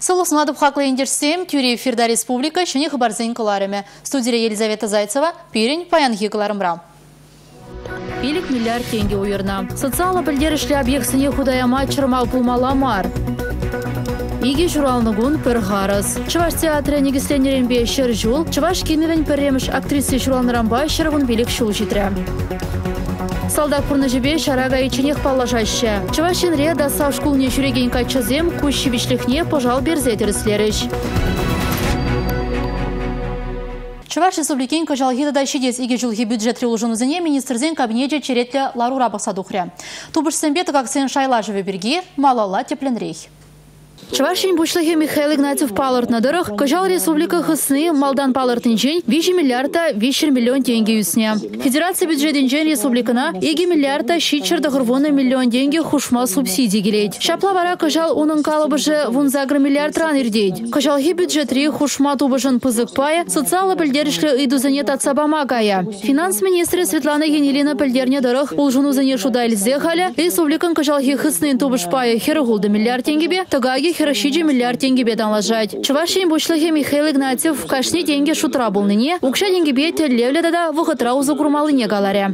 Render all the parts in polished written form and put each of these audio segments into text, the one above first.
Сылық сынадып хақлы ендерсем, Тюрей Фирда Республика, шыне хабарзен кыларыме. Студия Елизавета Зайцева, Пирень, Паянхи кыларымра. 50 миллиард тенге уйырна. Социалы білдерішлі объектсіне худаяма чырмал пулмаламар. Иги журалныгун пір ғарыз. Чываш театры негістенеренбе шыр жул, Чываш кемевен пірреміш актрисы журалнырамба шырғын белік шул житрі. Салдак пұрны жібе шарага еченех паллашашы. Чывашын реда савшкулне жүреген качызем күші бишліхне пожал берзе теріслеріш. Чуваш Республикин кожалгида да шидес иге жылги бюджет релужынызыне министрзен кабинете черетле ларура бақсадухря. Тубыш сэмбеті каксен шайла живе берги, малала тепленрейх. Чувашин бушлыхе Михаил Игнатьев палыртна дырых, кожал республика хысны малдан палыртын жень 5 миллиарда 5 миллион тенге үсне. Федерация бюджетин жень республикана 2 миллиарда шичырды ғырвоны миллион тенге хушма субсидий келейд. Шапла вара кожал унын калыбыжы вунзагр миллиард ран ирдейд. Кожалхи бюджетри хушма тубыжын пызык пая, социалы білдерішлі ыйдузыне татсабама гая. Финанс министры Светлана Енилина білдерне дырых улжынузыне шудайлзе халя, республикан кожалхи хыснын тубыш пая херығулды миллиард тенгебе, тагаги херашиджи миллиард тенге бедан лажать. Чувашин бушлыхе Михаил Игнатьев в кашне деньги шутра булныне, укша деньги бете левле да выхотра узагурмалыне галаре.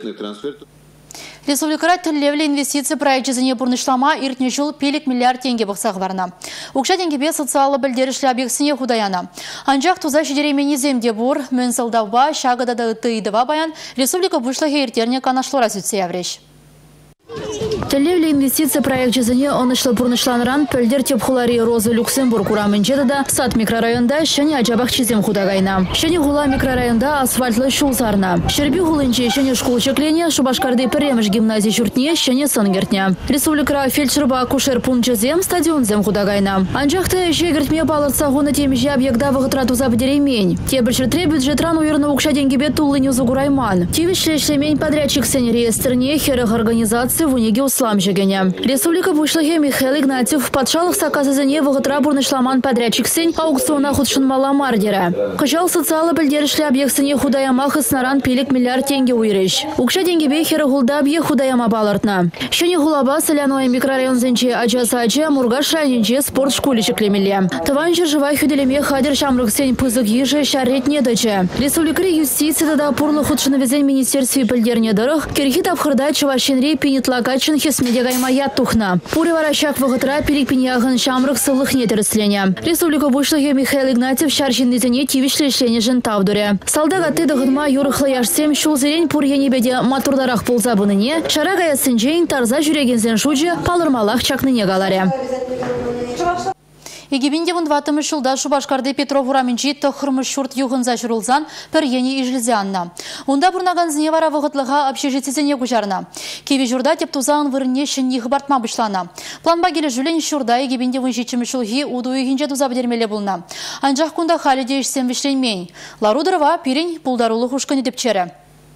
Республикара тәллевле инвестиция проекты зіне бұрнышлама иртне жыл 50 миллиард тенге бұқсақ барна. Укша деньги бе социалы білдерішлі объектсіне худаяна. Анжақ туза жидеремені земде бұр, мөнсілдауба, шағыда да ұттыйдыва баян, республика бушлыхе иртерне канашлора сүтсе явреш. Тәллевле инвестиция проект жезіне онышлы бұрнышланыран пөлдер тепхулари Розы Люксембург урамынчеді да сад микрорайонда шәне ажабақ чизем худагайна. Шәне хула микрорайонда асфальтлы шулсарна. Шерби хулынче шәне школ чеклене Шубашкарды піреміш гимназия жүртне шәне сынгертне. Республикара фельдшерба акушер пункт жезем стадион зем худагайна. Анжақты жегертме балыртса хуны темежі объекта вғытрату забдеремень. Тебіршіртре бюджетран уйырны укша денгебе туллыне зугурайман. Тивішлешлемень подрядчик сен реестрне херых организации в униге услам жегене. Республика бушлыхе Михаил Игнатьев подшалых саказызыне вғытра бурнышламан подрядчик сен аукциона худшын маламардера. Кыжал социалы білдерішлі объектсіне худаяма хыснаран 50 миллиард тенге уйрыш. Укша денгебе хері хулда бе худаяма балыртна. Шыне хулаба соляной микрорайон зенче Ача-Сача Мургаш районче спорт школе чеклемеле. Тыван жыржыва хүделеме хадер шамрық сен пызык ежі шарретне дычы. Республикари юстиция да пурлы худшыны везен министерстве білдерне дырых, керхи тапхырда чывашенре пенетлакачын хесмедегайма яттухна. Пури варащак вғытра перекпенягын шамрық сылық нетеріслене. Республика бушлыхе Михаил Игнатьев шаржиннезіне тивишлешлене жын тавдуре. Салдага тыдығынма юрықлы яшсем шул зерен пур енебеде матурдарақ болза бұныне, шарагая сынжейн тарза жүрегензен шуджы палырмалақ чакныне галаре. Егебінде вұндватымы шылда Шубашкарды Петров ураминчи тұқырмы шурт юғынза жүрілзан пір ені ежілзе анна. Онда бұрнаған зіне вара вғытлыға общежитизіне күжарна. Кеве жұрда теп тузағын вырынне шынне ғыбартма бұшлана. Планба келі жүлен шурда егебінде вұншечімі шылғы уду егінже туза бідермелі бұлна. Анжақ күнда халі дейшсен вішленмейн. Ларудырова пирень пулдарулы хушкыны депчері.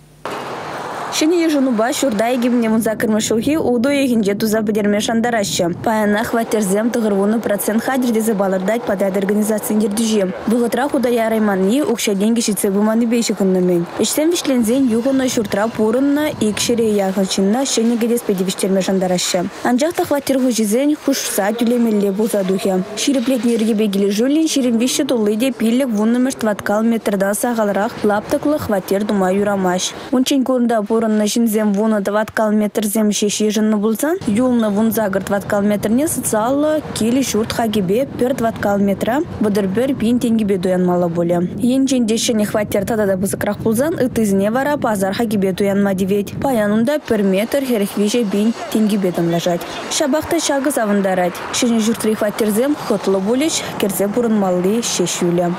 Шыне ежынуба шурда егебіне мұнзакырмы шылхи уду егінже туза бідерме шандарашы. Паяна хватерзем тұғырвуны процент хадердезі балырдать подряд организациян ердіжем. Бұғытра худая райманни укша деньги шице бұманы бейші күннымен. Ішсен вишлензен юғыны шуртра пурынна икшере яғыншынна шыне гедес педевіштерме шандарашы. Анжақта хватергу жизен хушса тюлемелле бұлза духе. Ширеплетне ергебе келі жүлін ширин виші тұллыде пиллек вуннымыш тваткал метрда сағалырақ лаптықлы хватер дума юрамаш. Унчен көрінда на жинзем вуна 20 км зем шеши жынны булсан, юлны вун загыр 20 км социалы кили шурт хагибе пер 20 км бұдыр-бір 1000 тенгебе дуянмалы боле. Енчен дешіне хватер тадада бұзықрақ булсан, үтізіне вара базар хагибе дуянма девет. Паянында пер метр херехвеже 1000 тенгебе дымлажать. Шабақты шагыз авындарать. Шыне жұртри хватер зем хотлы болеш, керзе бұрынмалы шешюлі.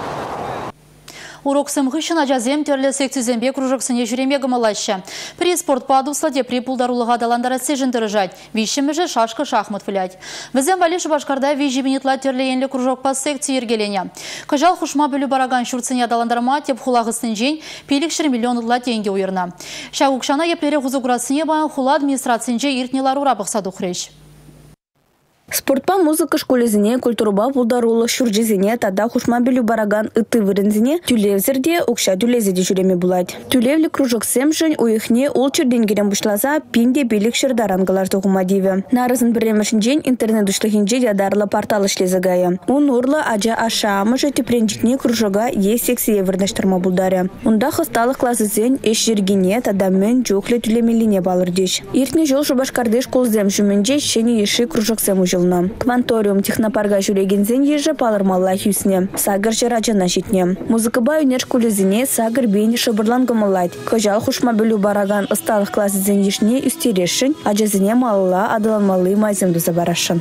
Урок сымғышын ажазем терлі секцизембе кружоксыне жүреме гымылашы. При спорт падусладе при пулдарулыға даландара сежін дырыжать. Вишіміжі шашқы шахмат філять. Візем вали Шубашкарда вижі бенетла терлі енлі кружок пас секции ергелене. Кажал хушма бүлі бараган шурцыне даландарма теп хулағысын жен пелік шыр миллионлла тенге уйырна. Шағукшана еплері ғузугурасыне баян хула администрациян же иртнелар урабықсаду хреш. Спортпа музыка школезіне, культуруба пулдарулы шуржезіне, тада хушмабелю бараган ыты вырынзіне, тюлевзерде, укша тюлезеде жүреме булать. Тюлевлі кружок семшін, уйхне ол черденгерен бушлаза, пинде билік шырдарангылар тоғымадиві. Нарызын біремішін жен интернет ушлығынже ядарлы портал ішлезігайы. Он урлы ажа аша амыжы тепренжітне кружога е-сексие вырнаштырма булдары. Онда хысталық классызен еш жергене, тада мен жоқлы тюлемеліне балырдеш. Иртне жол шубашкарды школ земшіменже шені еші кружок сем ужыл. Кванториум технопарга жүрегензен ежі палырмалла хюсне. Сагыр жырачына жетне. Музыкаба өнер школезіне сагыр бейін шыбырлангымалайд. Кожал хушмабелю бараган ысталық классызен ешне үстерешін, ажазіне малыла адыланмалы майземді забарашын.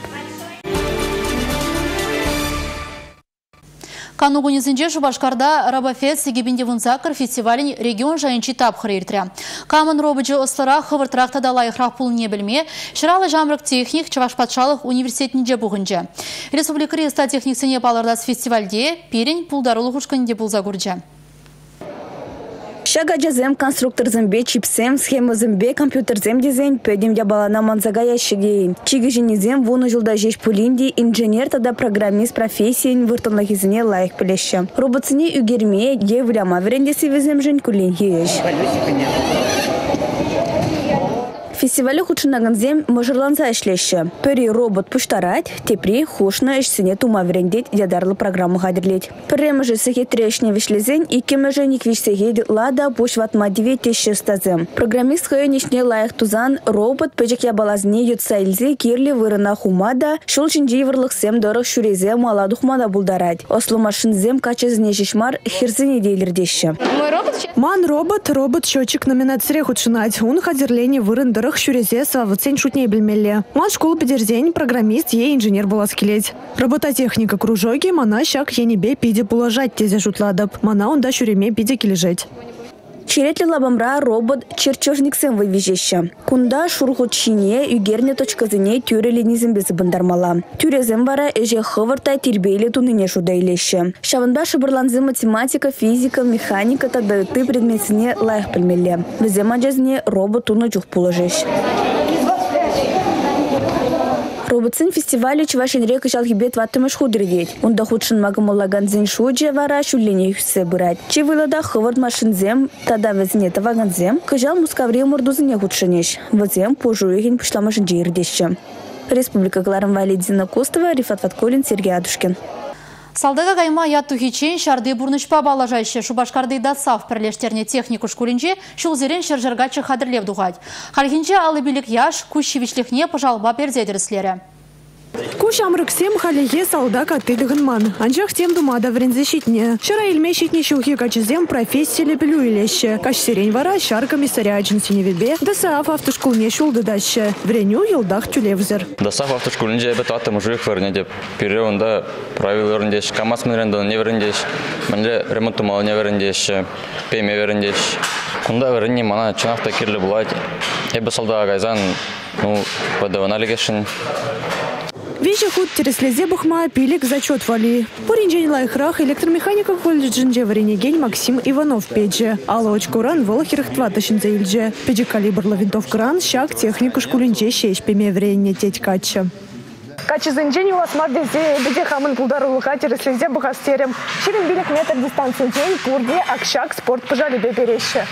Канугунезінде Шубашкарда Рабафет сегебінде вунзакыр фестивалін регион жайынчы тапқыр ертірі. Камын робыжы ұстыра қывыртырақта далайықрақ пұл не білме, шыралы жамрық техник Чавашпатшалық университетінде бұғынжы. Республика Реста техниксіне балардас фестивальде перін пұлдарылы құшқынде бұлза көрді. Шага жазем конструктор зембе, чипсем, схема зембе, компьютер зем дизайн, пөдем дябалана манзага ящигейн. Чиги женезем вуну жылда жеш пулинди, инженер тада программист профессиен выртанлахизіне лайық пілеші. Роботсыне үгерме, е вляма верендесі везем жен кулин еш. Фестивалі худшынагын зем мұжырланса ішлеші. Пөри робот пұштарад, тепри хушны ішсіне тума верендет ядарлы программы қадірлет. Пірремі жысы хетірешіне вішлезен, икемі женік вишсегеді лада пұш ватма 9 стазем. Программист хойын ішне лайық тузан робот пөжек ябалазіне ютса илзе керлі вырына хумада, шул жінжей вырлық сем дұрық шүрезе маладу хумада бұлдарад. Ослы машин зем качезіне жешмар херзіне дейлердеші. Ман робот счетчик номинация худшынать. Он хадерлене вырындырых шурезе савыцень шутней бельмелле. Ман школу педерзень, программист, е инженер была скелеть. Робототехника кружоги, мана щак енебе пиде положать тезе шутладап. Мана он да шуреме пиде кележеть. Черетли лабамра робот чертежниксен вывезеші. Кунда шурғутшине үгерне точказыне тюрелинизм безі бандармала. Тюрезем бара эже хывыртай тербейлі туныне шудайлеші. Шавында шыбырланзы математика, физика, механика тады ты предметсіне лайық білмелі. Візем ажазіне робот туны жүх положеш. Роботсын фестивалю Чувашинре кышал хибет ваттымыш худырдет. Онда худшын магымолаган зен шуджи вара шуллене хүссе бұрад. Че вылада хывырд машинзем, тада везіне таваганзем, кыжал мускавре мордузыне худшынеш. Вазем пожуегін пышламашын жейірдеші. Республика Гларым Валидзина Костова, Рифат Ватколин, Сергей Адушкин. Салдага кайма ятту хичен шарды бурнышпа балажайшы Шубашкарды датсав пірлештерне технику шкулінже шулзерен шыржыргачы қадырлев дұғад. Халхинже алы билік яш күшшевишліхне пожалба перзедіріслері. Куш амрыксем халеге салдака тыдыгынман. Анжақ тем думада врензе щитне. Шыра илме щитне шухи качызем профессия лепелю илеще. Каш сирень вара шар комиссаря аджинсине вебе. Дасаав автошкулне шулды даще. Вреню елдах тюлевзер. Дасаав автошкулнже эбет аттым жуйық вернедеп. Переонда правил верндеш. КамАЗ менрендон не верндеш. Менде ремонтумал не верндеш. Пеме верндеш. Кунда вернне мана чынақта кирлі булайт. Эбе салдага кайзан, подаванали кешін. Вещи худ тереслезе бухма пилик зачет вали. Поринжень лайхрах электромеханика колледжинже варенегень Максим Иванов педжи. Алоч Куран волохерых тватащинзе ильже. Педжи калибр винтов кран, щак технику шкулинже щещ пеме врене теть кача. Качызынжень у вас мардезе беде хамын пулдарулыха тереслезе бухастерем. Ширин билик метр дистанции день пурде акшак спорт пожали бебереще.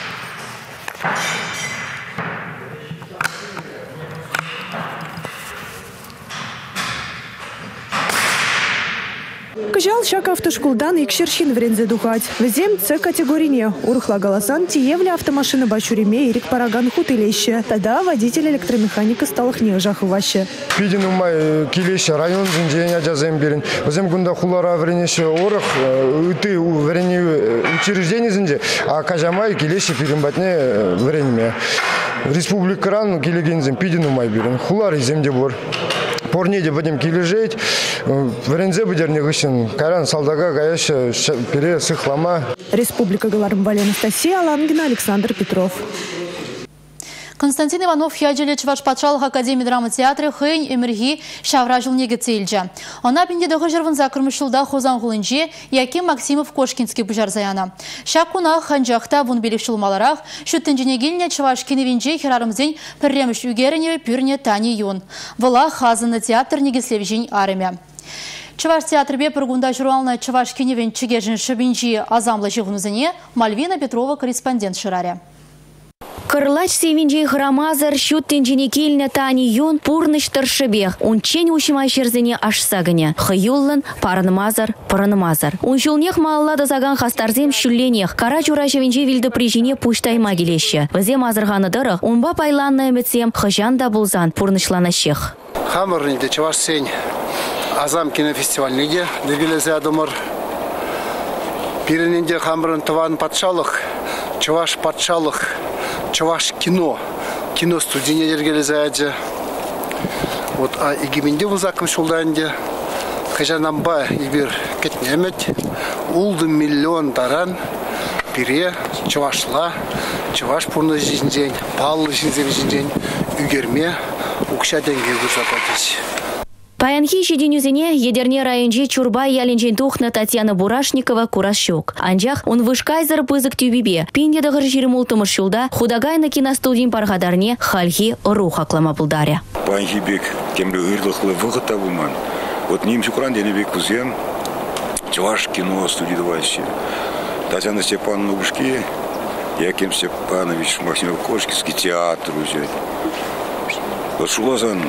Кыжал шак автошкулдан икшершин врензе духать. Везем С категорине. Урхла голосан тиевля автомашина бачуриме ирик параган хутылеще. Тогда водитель электромеханика стал хне жахываще. Пидин умай килеще район зинженя жазем берин. Везем гунда хулара вренеше орах ты врене учреждение зинже, а кажамай килеще пидин батне врене. Республика ран килегензем пидин умай берин. Хулар земде бор. Порнеде будем килежеть, врензе будем негощен, каран салдага гаяща пере сыхлама. Республика Галармбали Анастасия Алангина, Александр Петров. Константин Иванов яджиле Чуваш Патшалық Академия драма театры хын эмірги шавра жылнеге цельджа. Она пиндедығы жүрвін закырмышылда хозан ғылынже Яким Максимов Кошкинский бұжар заяна. Шакуна ханжақта бұн белікшілмаларақ шүттінженегіліне Чуваш кеневенже херарымзен пірреміш үгеріне пүрне тани юн. Вала хазыны театр негеслевжен арымя. Чуваш театрбе пұргунда журналына Чуваш кеневен чигежін шыбинжи азамлы жығынызыне Мальвина Петрова корреспондент шыраре. Кырлач севинжей храмазар шуттен женекельне тани юн пурныш таршыбех. Он чень ушимай шерзене ашсагыне. Хаюллан парнымазар, парнымазар. Он шулнех мааллада заган хастарзем шулленех. Кара чура шевинжей вилді прижине пуштайма келеші. Візем азырғаны дырық, онба пайланны әмітсем хыжан да булзан пурнышланашех. Хамырнеде Чуваш сень азам кинофестивальнеге дегелезе адымыр. Пирененде хамырын тыван патшалық, Чуваш патшалық. Чуваш кино студийне ергелезәді. Вот а игименде вузакым шулданде кажанамба ибир кетнемет улды миллион таран пире Чувашла, Чуваш пурны жизнь, паллы жизнь, үгерме укша деньги гурзапатись. Паянхи шеденюзене едерне районже Чурбай ялинжен тухна Татьяна Бурашникова курашшок. Анжақ он вышкайзар пызык тюбибе. Пиндедығыр жирім ултымыр шулда худагайна киностудин паргадарне хальхи рух аклама пулдаря. Паянхи бек темлі үйрлықлы вғыта бұлман. Вот ним шукран дене бек кузем Чуваш кино студидовайші. Татьяна Степановна Бушки, Яким Степанович Максимов Кошкинский театр уже. Вот шулазан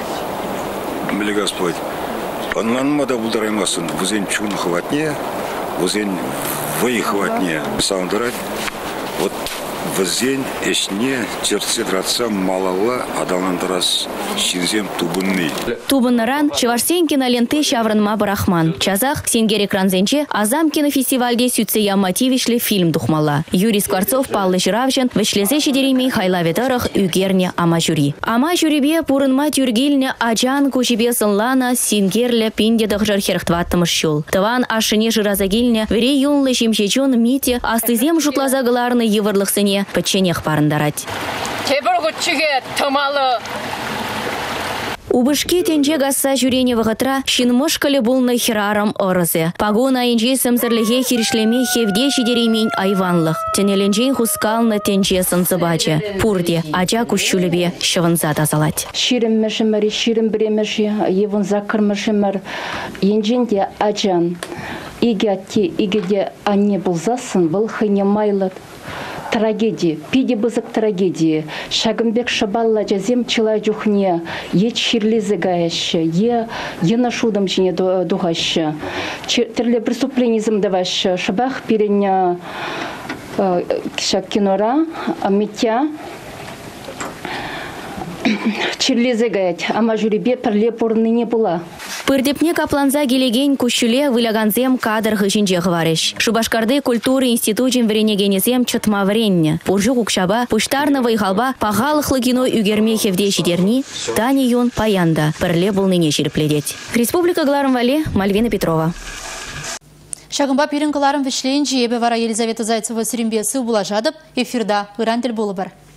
Мили Господь, онланмада бұлдараймасын, вузен чун хватне, вузен вый хватне. Саундырать, вот вузен эшне черце дратса малала адалнандарас шинзем тубынны. Тубыннаран Чувашсен киноленты шаврынма барахман. Чазах сенгер экранзенче азам кинофестивальде сүтсея мотивишле фильм духмала. Юрий Скворцов, Паллы Жиравжан, вешлезе шедеремей хайлаветарах үгерне ама жюри. Ама жюрибе пурынма тюргильне аджан кучебе сынлана сенгерле пиндедах жархерхтваттымыш шул. Тыван ашыне жиразагильне вере юнлы жемшечун мите астызем жутлазагаларны евырлықсыне паченех парындарать. Убышке тенже гасса жюрене вағытра шинмышкалі бұлны хирарам орызы. Пагона инже сымзырлыге хирішлеме хевде шидеремень айванлық. Тенеленжен хускалны тенже сынзыбачы. Пурде ажа күшчулебе шывынза тазалать. Ширим мәшімір, ширим біреміші, евін закырмышымыр. Енженде ажан. Игеде анне бұлзасын, вылхыне майлыт. Трагедия, пиде бызык трагедии. Шагымбек шабалла жазем чила жухне, е чирлизе гаяшы, е нашудам жіне дугашы. Терле преступление замдавашы, шабах переня кинора, митя, чирлизе гаять, ама жюрибе перле порны не была. Пырдепне капланза келеген күшіле выляганзем кадр хышинже ғыварыш. Шубашкарды культуры институтын вренегенезем чытма вренне. Пуржу кукшаба, пуштарны вайхалба, пағалықлы кино үгерме хевде шидерни, тани юн паянда, пірле бұлныне шерпледет. Республика Гларым Вали, Мальвина Петрова. Шагымба пирин кыларым вишлейін жебе вара Елизавета Зайцева сирімбесі бұлажадып, эфирда ырантел болы бар.